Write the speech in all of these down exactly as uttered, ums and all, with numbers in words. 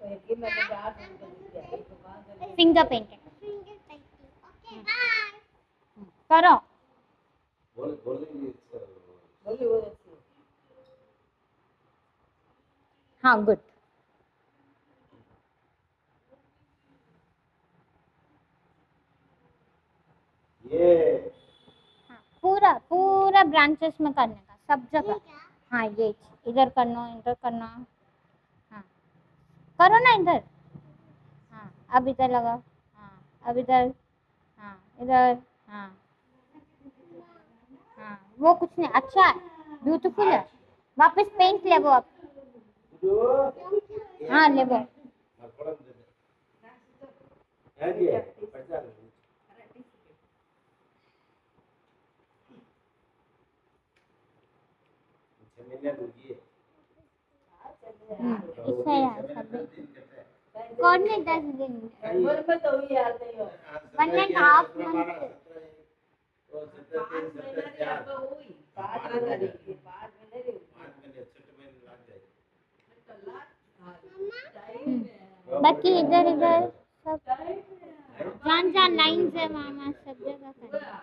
Finger painting करो। हाँ good. ये हाँ, पूरा पूरा ब्रांचेस में करने का, सब जगह। हाँ ये इधर करना, इधर करना। हाँ करो ना इधर। हाँ अब इधर लगाओ। हाँ अब इधर। हाँ इधर। हाँ हाँ वो कुछ नहीं, अच्छा है, ब्यूटीफुल है। वापस पेंट ले वो आप। हाँ ले वो। इससे यार सब कौन ने दस दिन वन एंड हाफ मंथ बाकी इधर इधर सब जहाँ जहाँ लाइन्स है वहाँ वहाँ सब जगह करना।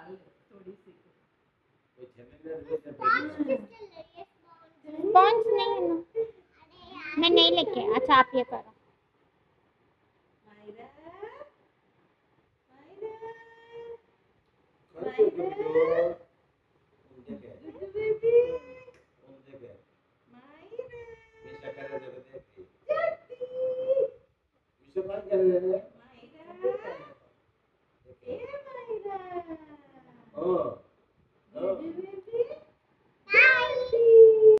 स्पॉन्ज नहीं है ना, मैं नहीं लेके। अच्छा आप ये करो। Bisa kan